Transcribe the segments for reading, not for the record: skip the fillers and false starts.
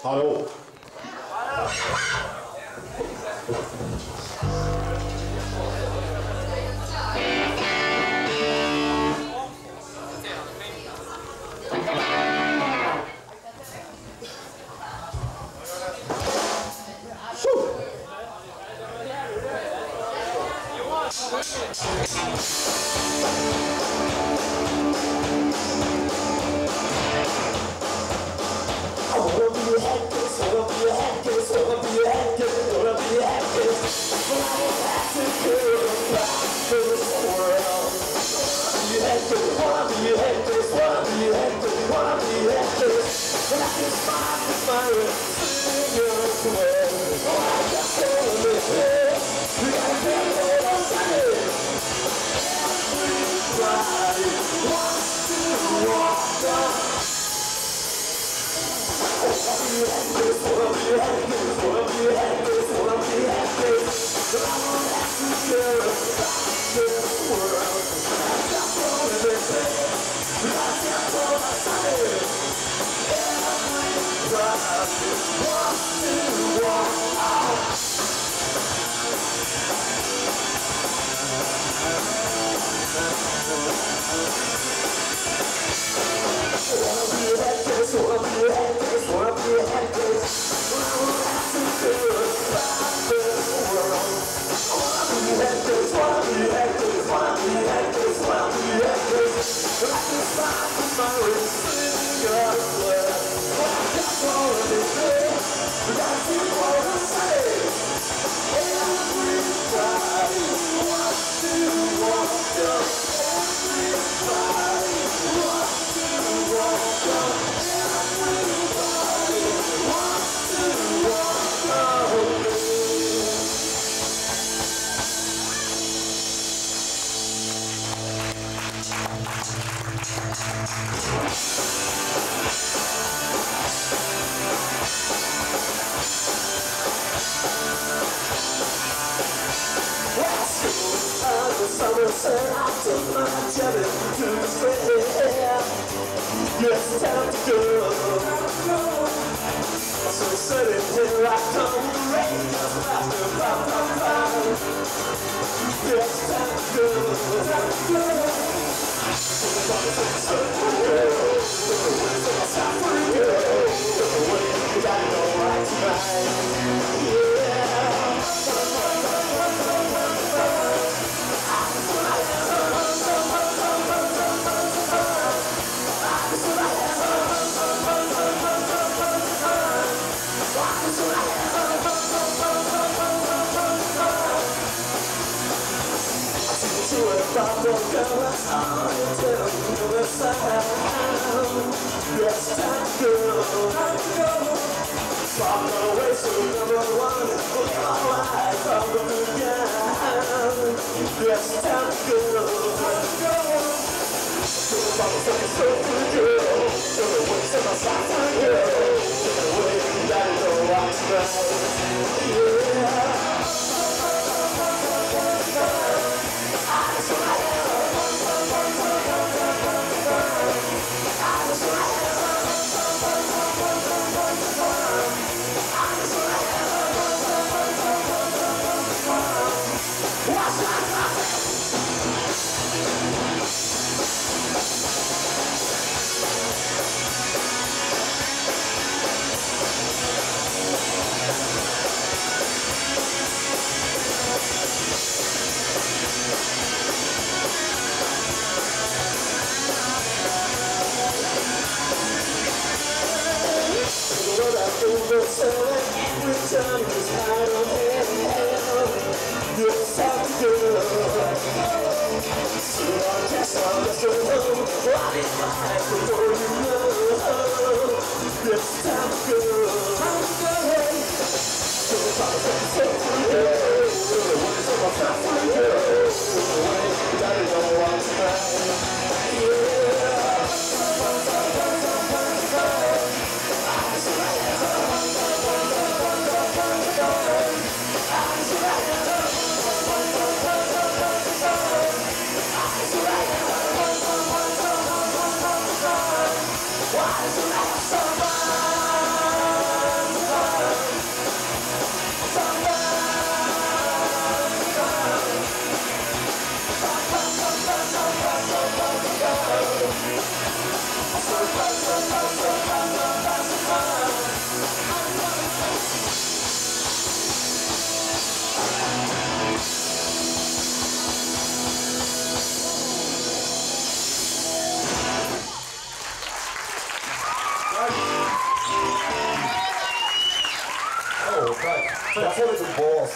Hallå!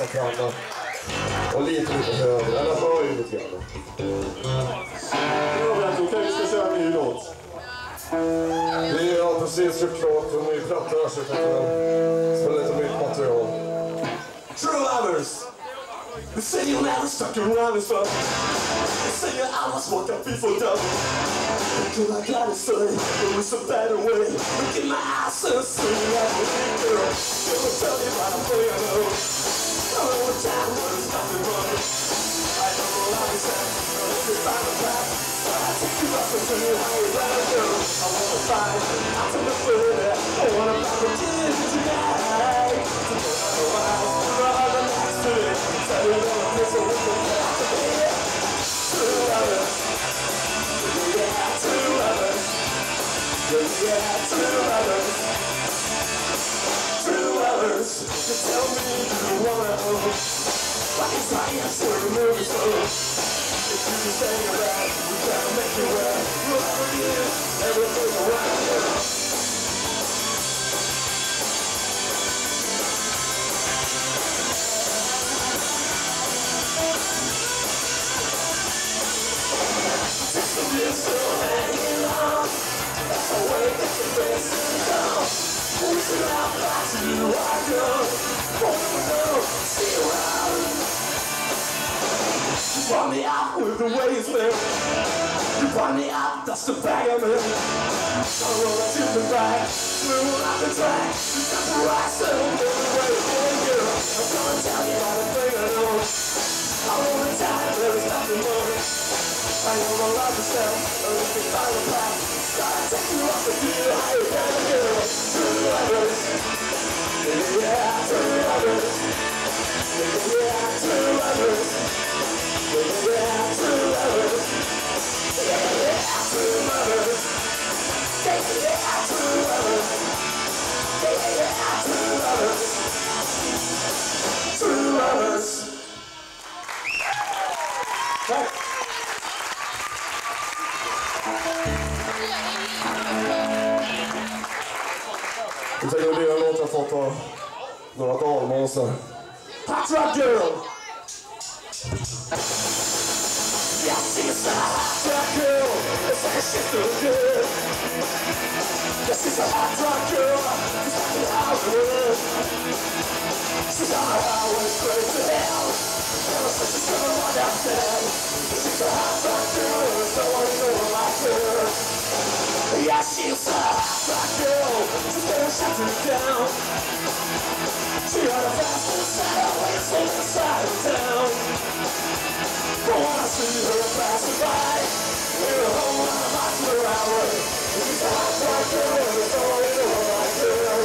nästan framme. Och lite höger, eller höj lite grann. Okej, vi ska köra en ny låt. Ja, precis, såklart. De är ju plattor så jag tänkte spela lite nytt material. True lovers! They say you'll never stuck around and stuff. They say you always walk up before done. All I gotta say, there is a better way. Look in my eyes and see like a big girl. They will tell you about a boy I know. I know what time when it's nothing running. I know what I said, but if you find a path, I take you up and tell you how you gotta go. I wanna find out to the further. I wanna find the tears tonight. To know how the wild, to know how the next to it. Tell you that I'm missing with the back to it. True lovers. Yeah, true lovers. Yeah, true lovers. True lovers. You tell me you wanna know. Why is I am so nervous? If you can say it right, we gotta make it right. Whatever it is, everything around you. You're still hanging on. That's the way that your face is on. We should have got you are good. Won't we go? See you around. You brought me out with the way you live. You brought me out, that's the bag I'm in. I roll to the back, moving out the track. You got the right so good the way you feel. I'm gonna tell you everything I know. All the time there is nothing more. I know my love is down, but if you find a path, gotta take you off the field, how you gotta do. True lovers, yeah, true lovers, yeah, true lovers, yeah, true lovers, yeah, true lovers, yeah, true lovers, yeah, true lovers, true lovers. Right. Jag tänker att det är en låt jag fått av några dalmåsar. Patra Girl! Yes, she's a hot rock girl. It's like she's so good. Yes, she's a hot rock girl. She's like an Hollywood. She's on her highway straight to hell. Never said she's gonna run out there. She's a hot rock girl. There's no one who knows like her. Yeah, she's a hot rock girl. She's gonna shut you down. She had a fastest saddle on the side of town. But when I see her passing by, we're a whole lot of miles per hour. She's a hot rock girl, and there's no one in the world like her.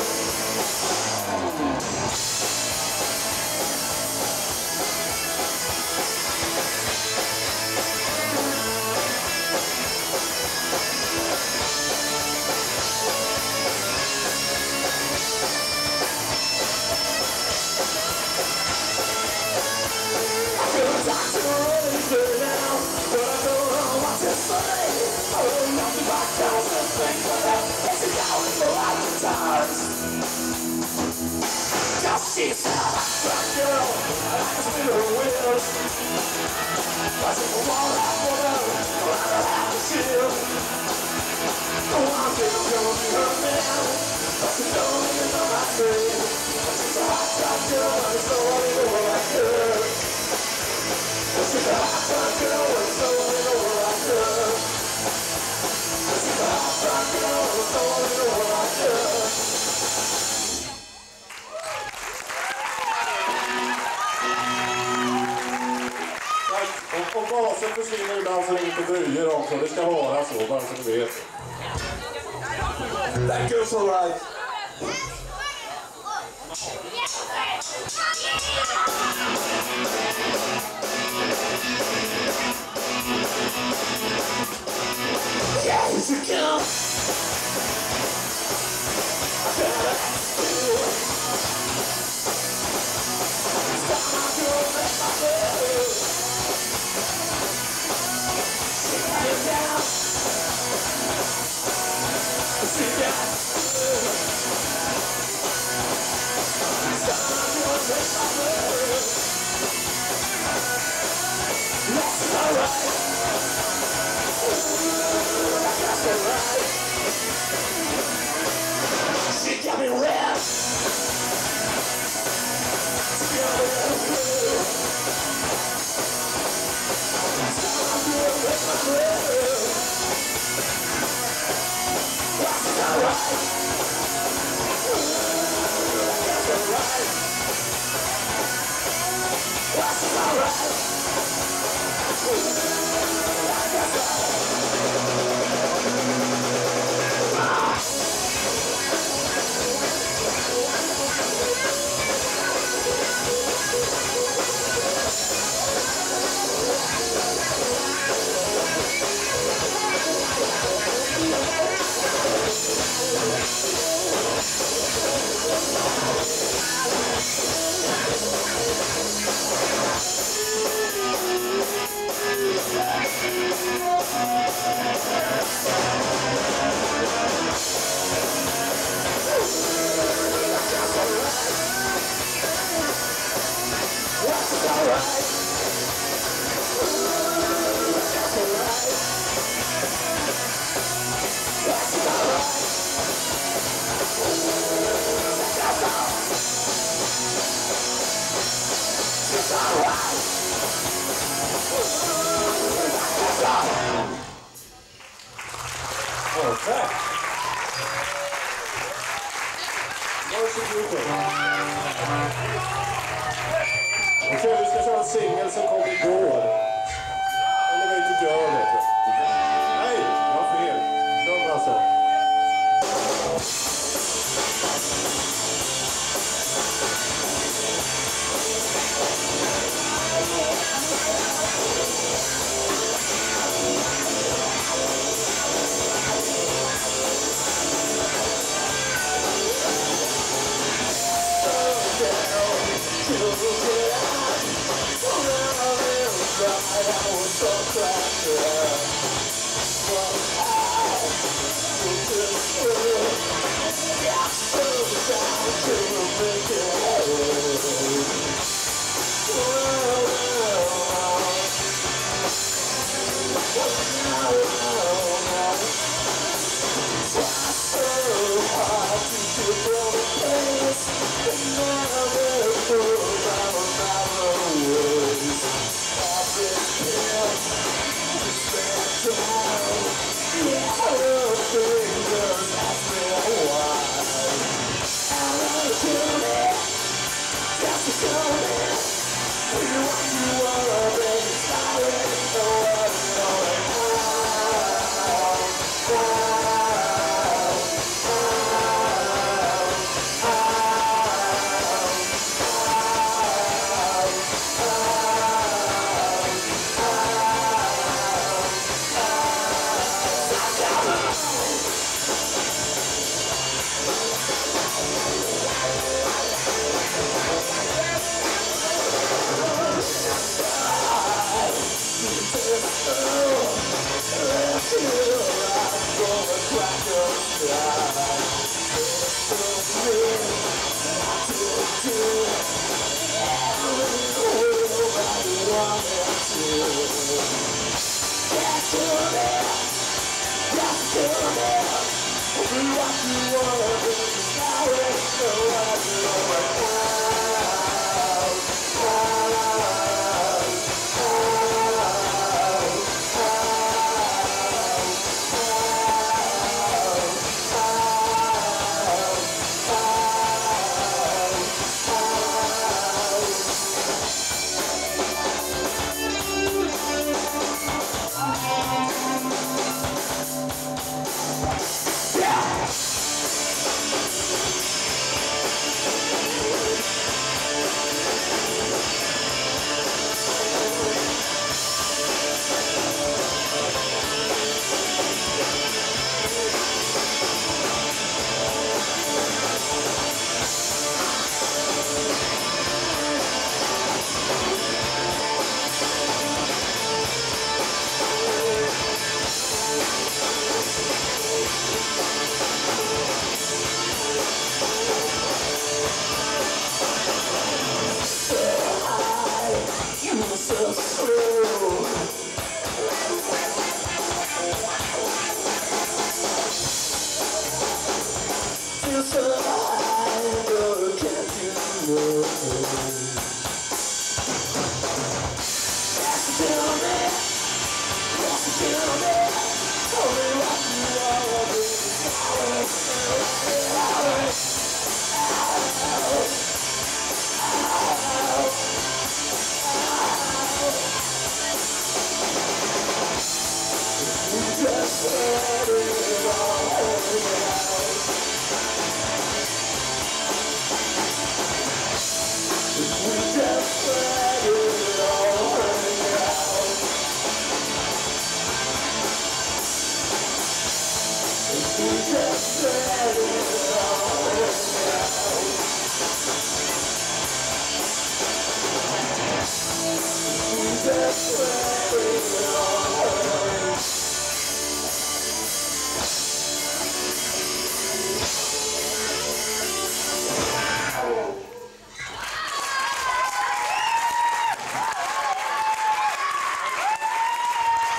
She's a hot girl, and I can spin her wheels. Watching the wall out for them, no matter how to shield. No one can come be her man, but she don't even know my name. She's a hot girl, and there's no one in the world like her. She's a hot girl, and there's no one in the world like her. She's a hot girl, and there's no one in the world like her. Och basen försvinner ibland så det inte dröjer också. Det ska vara så, bara så du vet. That goes all right. Yeah, he's a girl. Stop, She got me red. Okay. Varsågod. Okej, vi ska köra en singel som kom igår. Eller vet du gör det? Nej, jag har fel. Kör alltså.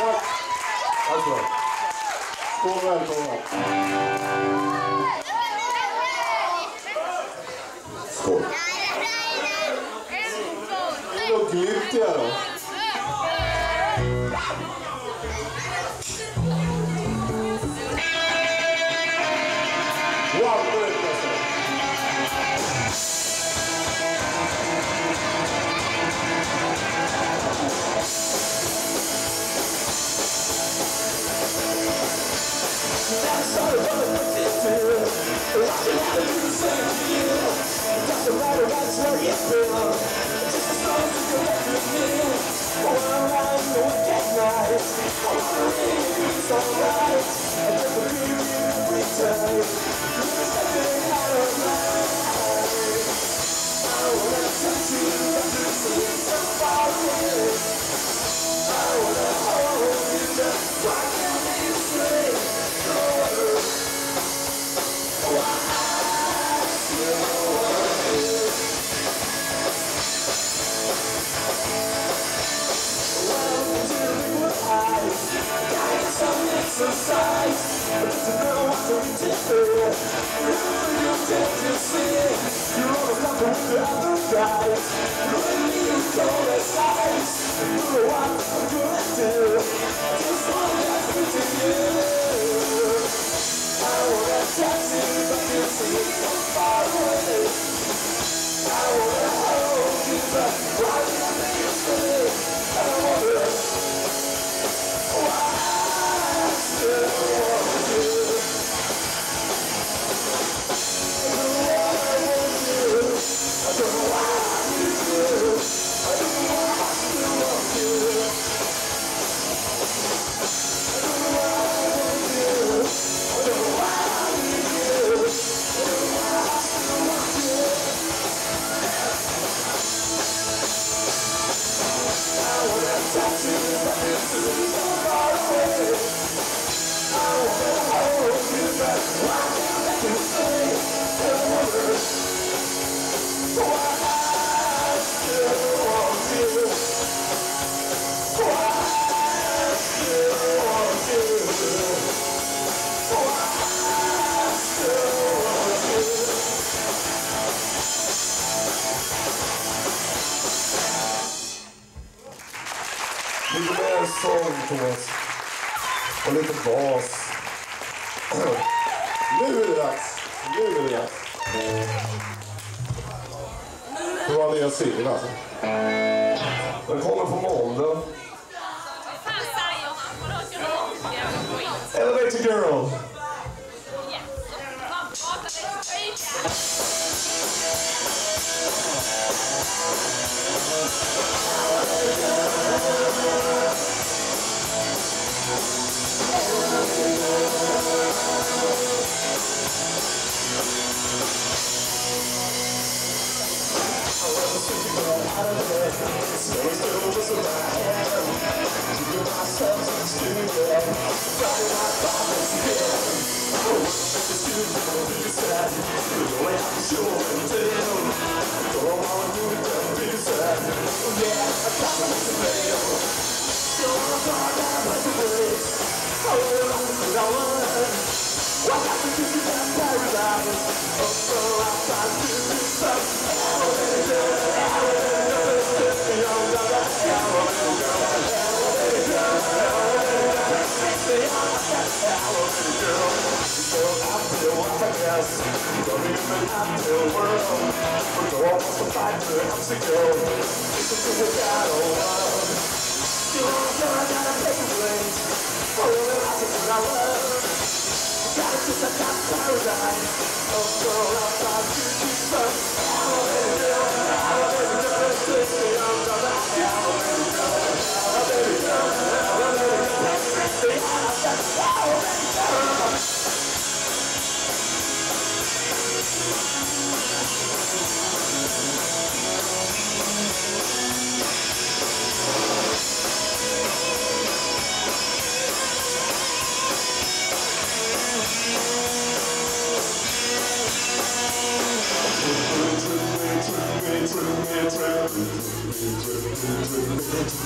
Tack så. Så välkomna. Skål. Det var glyftiga då. Wow, det är det bästa. Doesn't matter what's where you've been. Just as long as you're with me. Around the weekend night. It's alright. I just believe you every time. You're something out of mind. I wanna touch you, but you seem so far away. I wanna hold you, just why can't you say the word? Why I still want you. Some exercise, but you know what to do. You tend to see, you're always talking with the other guys. When you go aside, you know what I'm gonna do. Just want to get to you. I wanna touch you, but you seem so far away. I wanna hold you, but why can't you stay? I wanna. Why? I still want you. I don't know what I want you. I don't know why you do. I don't know why I still want you. I don't know why I want you. I don't know why you do. I don't know why I still want you. I wanna touch you, but you seem so far away. I wanna hold you, but why can't you say the word? Why I still want you? Why I still want you? Why I still want you? Lite mer sång, Thomas. Och lite bas. Nu är det dags. Nu är det dags. Hur var nya singeln alltså? Den kommer på måndag. Elevator Girl.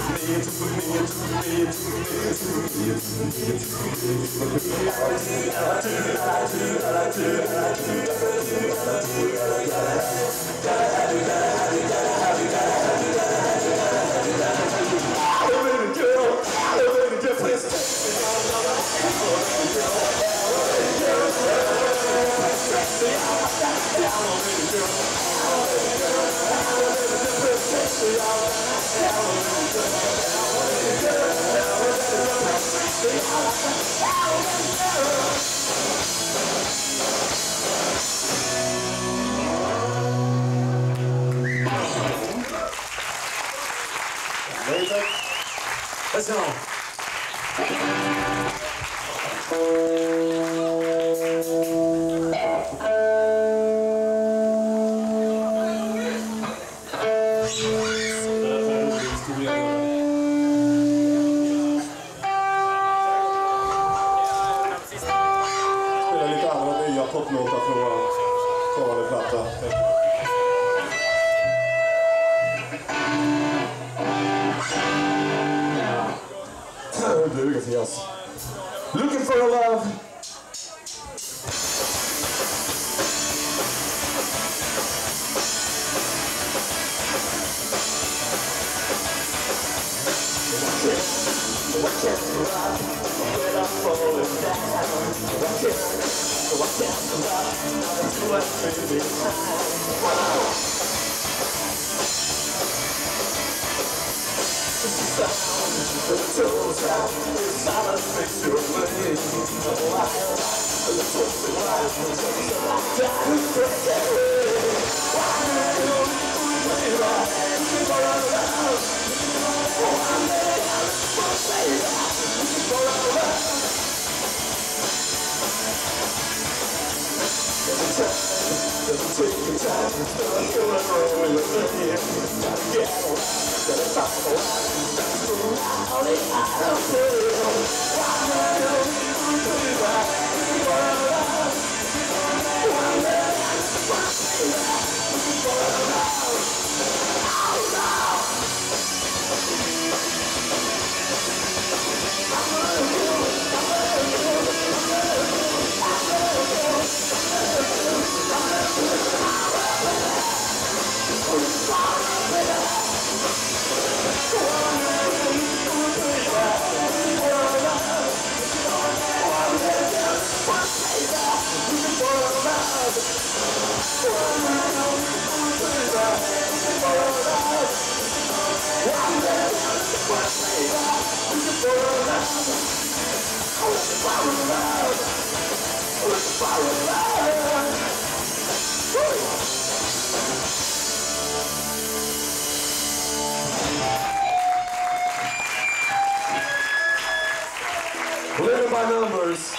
Let's go. Spelar lite andra nya poplåtar från vår kommande platta. Du, ingenting alls. Looking for a love. Living by numbers.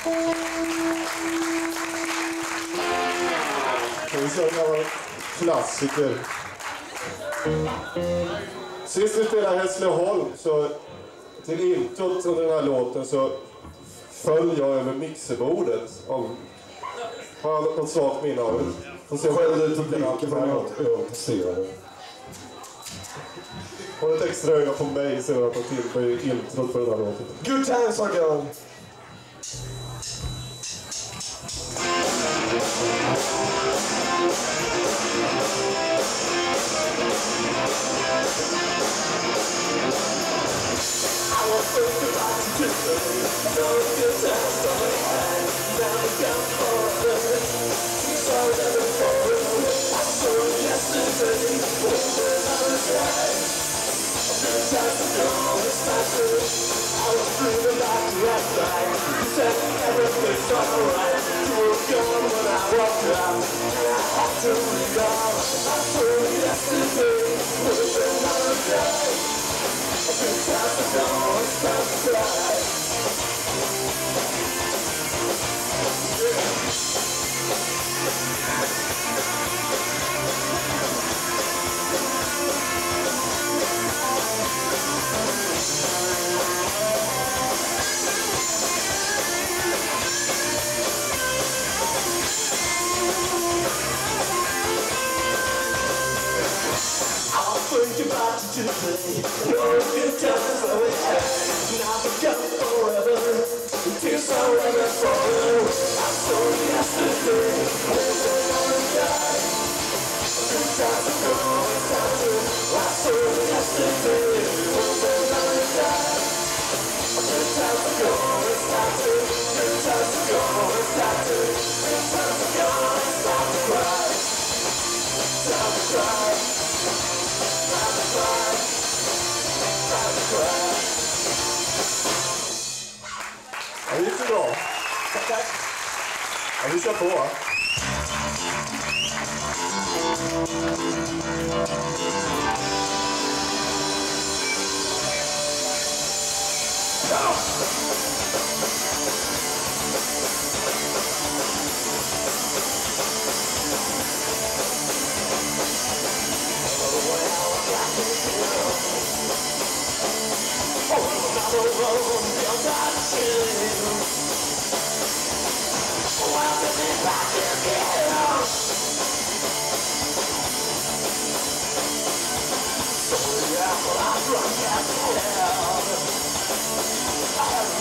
Vi kör en gammal klassiker. Sist vi spelade Hässleholm så till introt under den här låten så föll jag över mixerbordet. Har jag något svagt minne av det? Får se Skäll ut publiken för att jag passerade. Har ett extra öga på mig så jag tar till på introt för den här låten. Good times are gone. Ja, det gick så bra. Tack. Ja, vi kör på, va? I'm drunk as hell. I have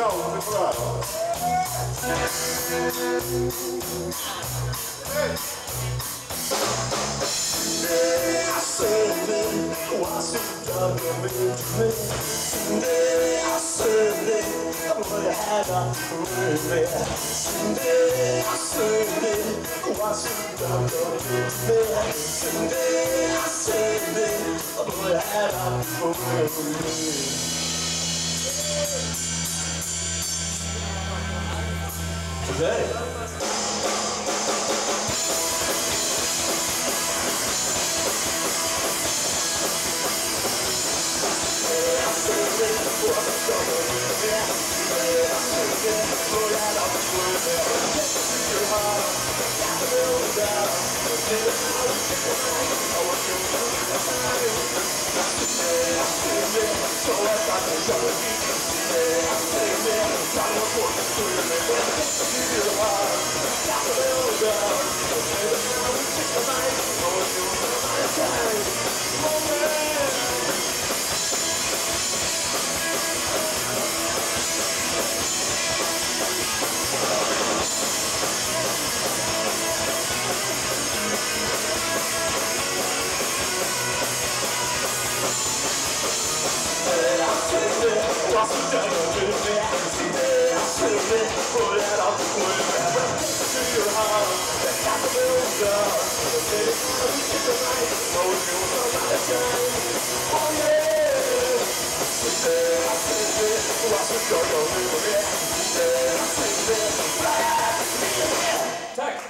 out, vi får här. I said it, what's it done to me? I said it, I'm gonna have a movie. I said it, what's it done to me? I said it, I'm gonna have a movie. Okay. Tack!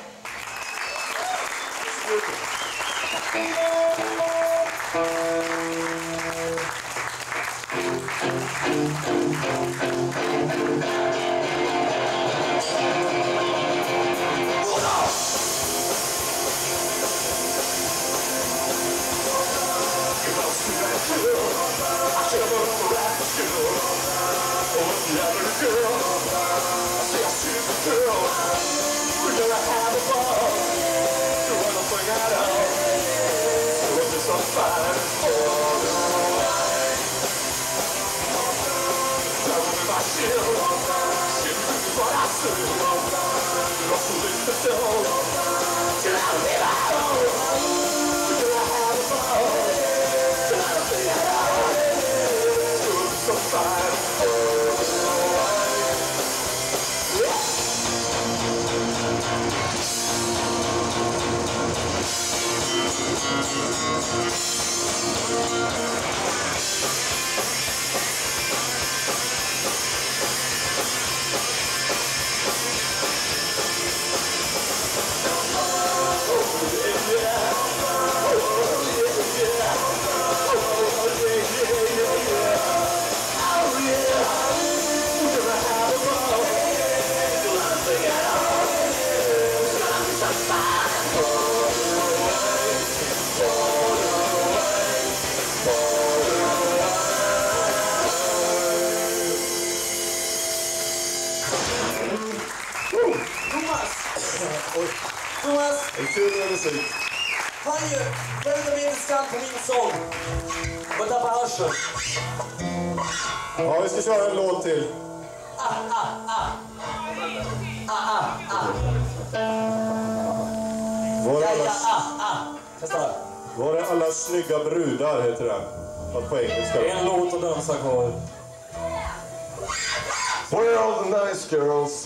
Thomas, En kul med musik. han ju väldigt mer skam på min sång. Och tappa hörseln. Ja, vi ska köra en låt till. Var är alla snygga brudar, heter den. Fast på engelska. En låt att dansa kvar. Where are all the nice girls?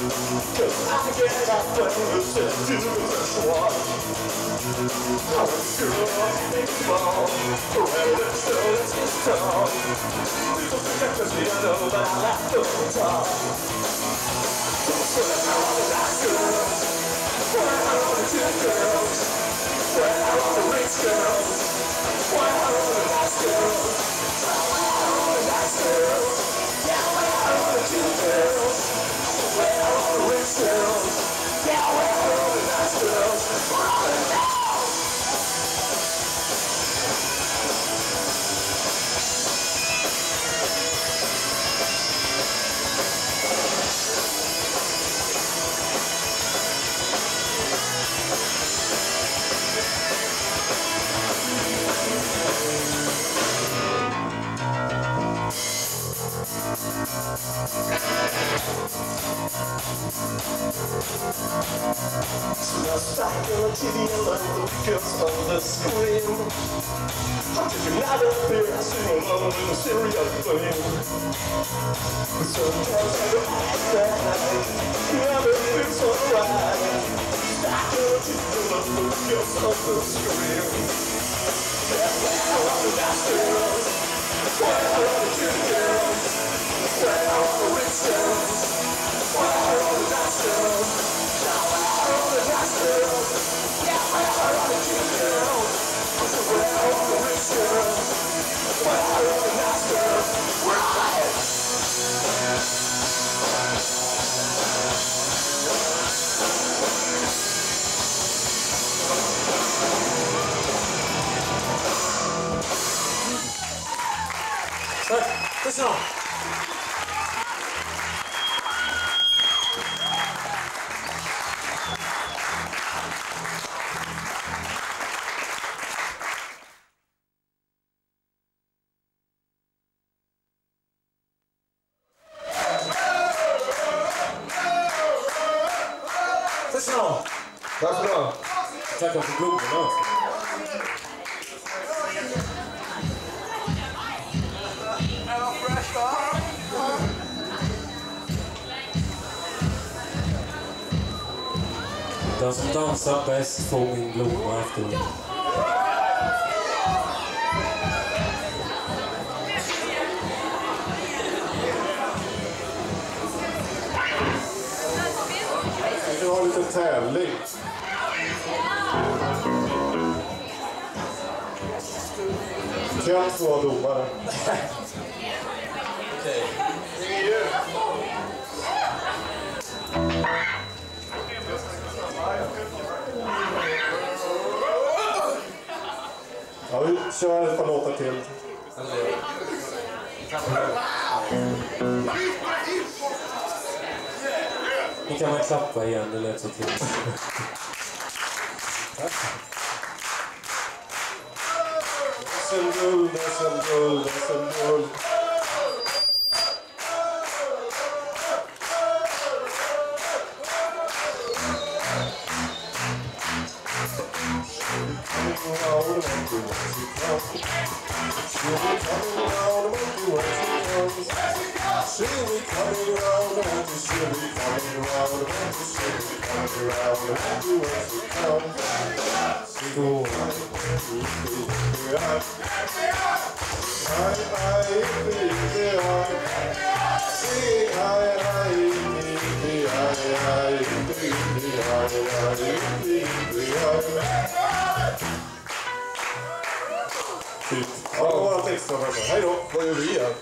'Cause I get up when you said to this one. I was good, make it wrong. Forever, so let's get strong. People forget the piano, but I like the guitar. When I want the nice girls, when I want the cute girls, when I want the rich girls, when I want the nice girls, when I want the nice girls, yeah, when I want the cute girls, when I want the rich girls, yeah, when I want the nice girls, when I want the nice. Just like on TV alone, because on the screen I'm taking another beer, I sing alone in a serious thing. Sometimes I go out that night, never feels alright. Like on TV alone, because on the screen. Yeah, when I want the nice girls, when I want the cute girls, when I want the rich girls, when I want the nice girls. Yeah, when I want the cute girls, when I want the rich girls, when I want the nice girls, right? Listen on. Tack för det. Tackar för gubben också. Den som dansar bäst får min blomma efteråt. Vi har en liten tävling. Kan två domare. Okej. Ja, vi kör ett par låtar till. Nu kan man klappa igen, det lät så till. SM-guld, SM-guld, SM-guld. Ja, det var ett extra. Hej då. Vad gör vi här?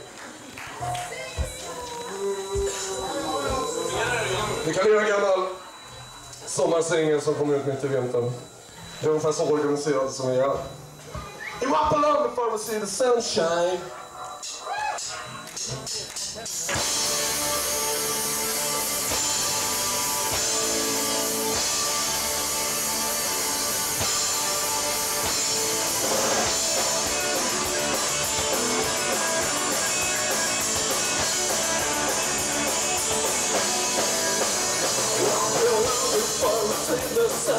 Vi kan göra en gammal sommarsingel som kommer ut mitt i vintern. Det är ungefär så organiserat som vi är. You up along before we see the sunshine. The sun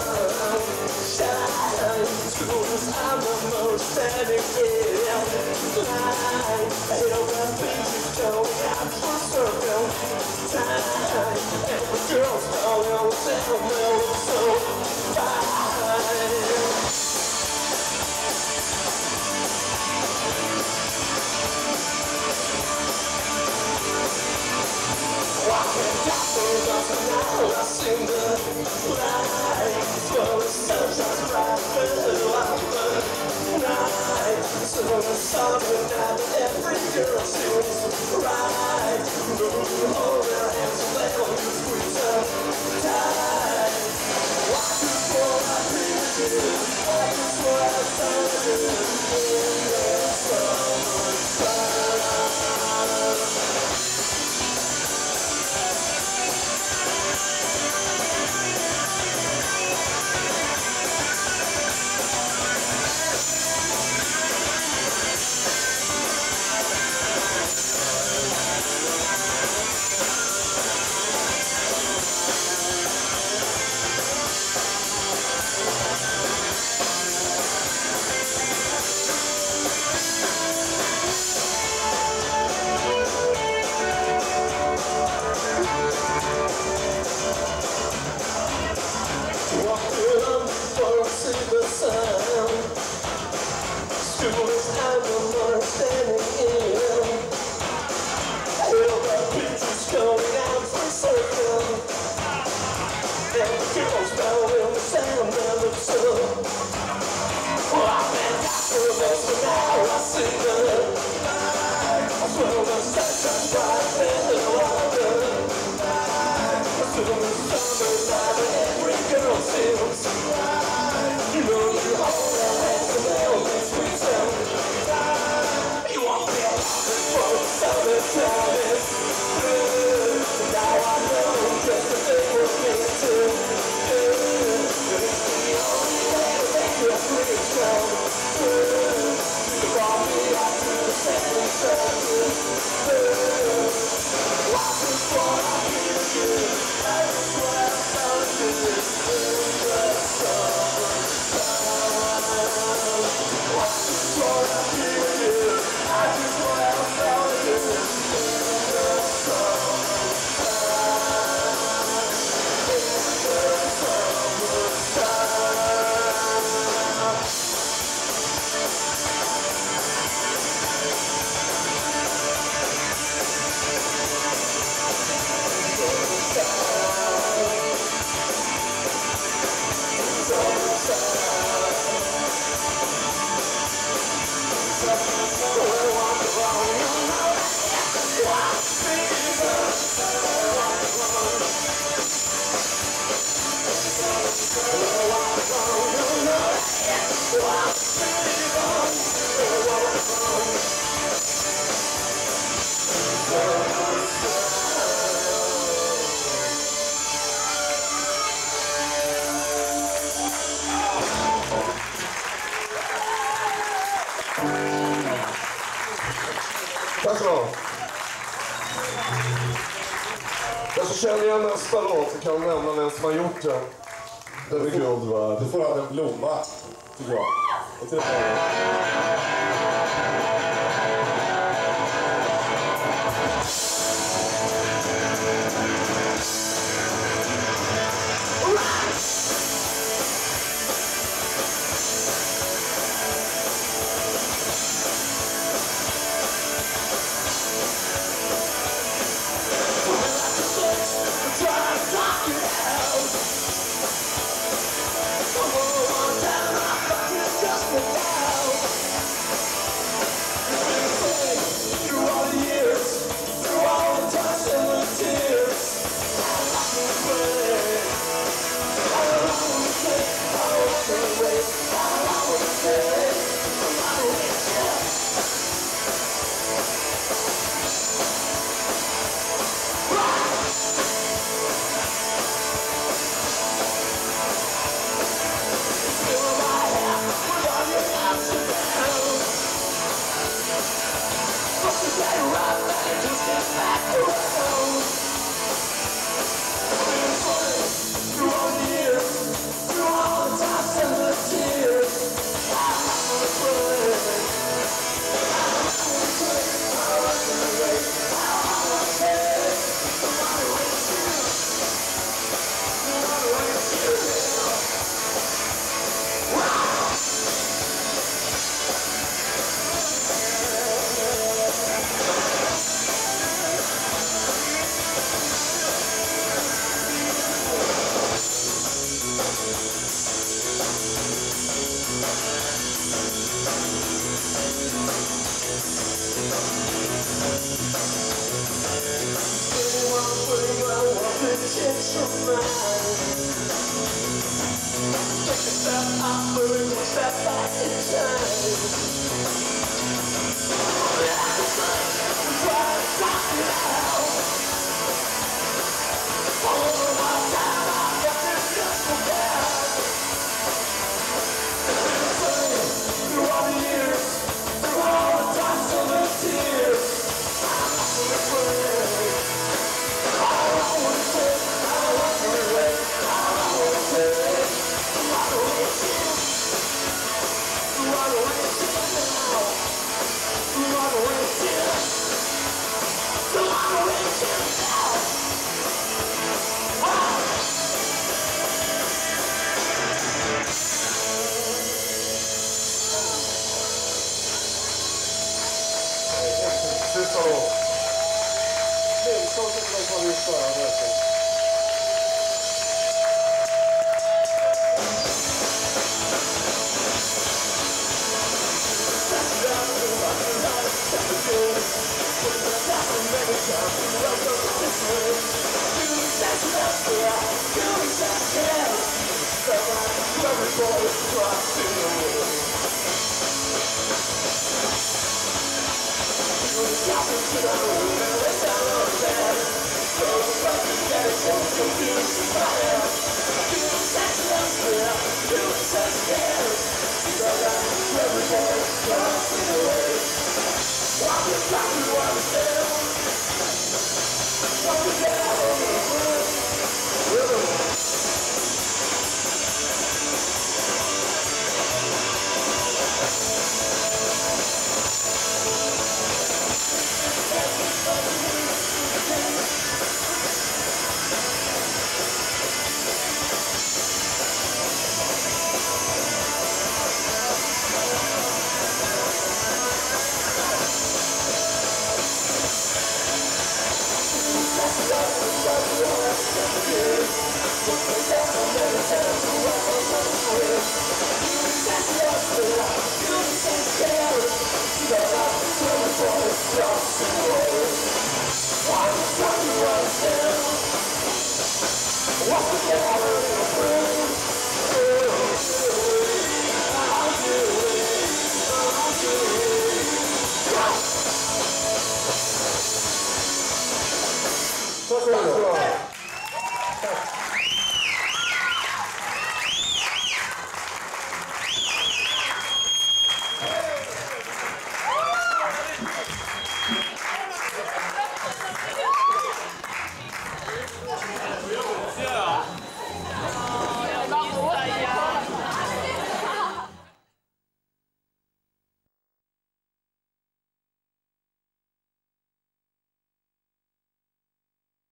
shines through I'm almost standing here blind. I don't want things to go out for circle time. girls down there will say I'm so fine. Walking down those up and now I see the lights. Well, the sun shines bright through the night. So the summer night, every girl seems right. Hold their hands and let them squeeze up tight. I just wanna be with you. I just wanna find you in the summertime. School is time I'm standing in. All the pictures coming out for circle. And the girls down in the sound of the sun. Well, I've been after this, but now I see the light. I swear the sun shines bright in the water. So the summer night, every girl sings. You know you hold their hands and they'll be sweet sound. You won't be alone for the summertime is through. Now I know just the thing we're getting to. It's the only way to make you free from to call me out to the second circle. I just wanna be with you. I just wanna find you in the summer. I just wanna be with you. I just wanna find you in the summertime. In the summertime. Tack så du ha. Jag som känner igen nästa låt så kan jag nämna vem som har gjort den. Det är guld värd. Du får han en blomma, tycker jag. Jag tror Just Sista då. Deltag till de som vill föra möten. Confused,